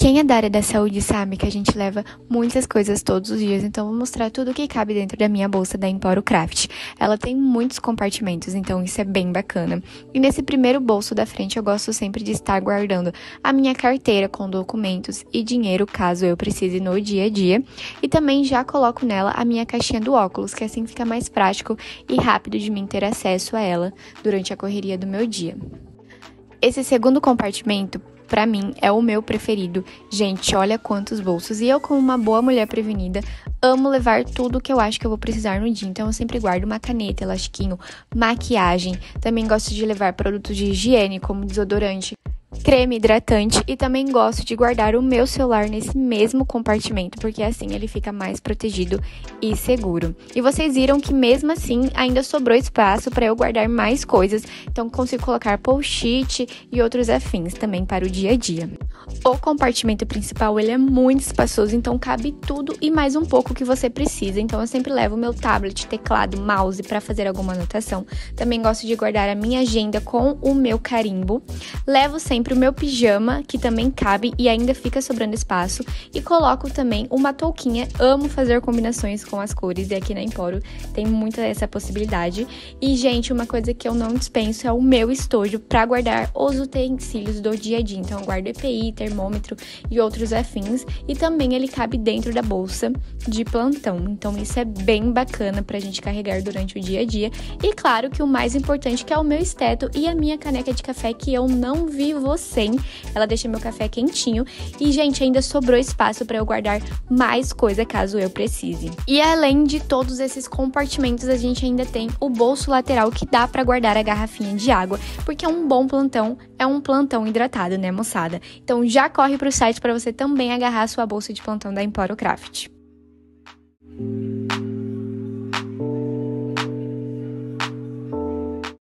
Quem é da área da saúde sabe que a gente leva muitas coisas todos os dias, então vou mostrar tudo o que cabe dentro da minha bolsa da Emporo Craft. Ela tem muitos compartimentos, então isso é bem bacana. E nesse primeiro bolso da frente eu gosto sempre de estar guardando a minha carteira com documentos e dinheiro caso eu precise no dia a dia. E também já coloco nela a minha caixinha do óculos, que assim fica mais prático e rápido de mim ter acesso a ela durante a correria do meu dia. Esse segundo compartimento, pra mim, é o meu preferido. Gente, olha quantos bolsos. E eu, como uma boa mulher prevenida, amo levar tudo que eu acho que eu vou precisar no dia. Então, eu sempre guardo uma caneta, elastiquinho, maquiagem. Também gosto de levar produtos de higiene, como desodorante, creme hidratante, e também gosto de guardar o meu celular nesse mesmo compartimento, porque assim ele fica mais protegido e seguro. E vocês viram que mesmo assim ainda sobrou espaço para eu guardar mais coisas, então consigo colocar post-it e outros afins também para o dia a dia. O compartimento principal ele é muito espaçoso, então cabe tudo e mais um pouco que você precisa. Então eu sempre levo o meu tablet, teclado, mouse para fazer alguma anotação. Também gosto de guardar a minha agenda com o meu carimbo. Levo sempre o meu pijama, que também cabe e ainda fica sobrando espaço, e coloco também uma touquinha. Amo fazer combinações com as cores e aqui na Emporo tem muita essa possibilidade. E, gente, uma coisa que eu não dispenso é o meu estojo para guardar os utensílios do dia a dia. Então, eu guardo EPI, termômetro e outros afins, e também ele cabe dentro da bolsa de plantão. Então, isso é bem bacana pra gente carregar durante o dia a dia. E, claro, que o mais importante que é o meu esteto e a minha caneca de café, que eu não vivo sem. Ela deixa meu café quentinho. E, gente, ainda sobrou espaço para eu guardar mais coisa caso eu precise. E além de todos esses compartimentos, a gente ainda tem o bolso lateral, que dá para guardar a garrafinha de água, porque um bom plantão é um plantão hidratado, né, moçada? Então já corre pro site para você também agarrar a sua bolsa de plantão da Emporo Craft.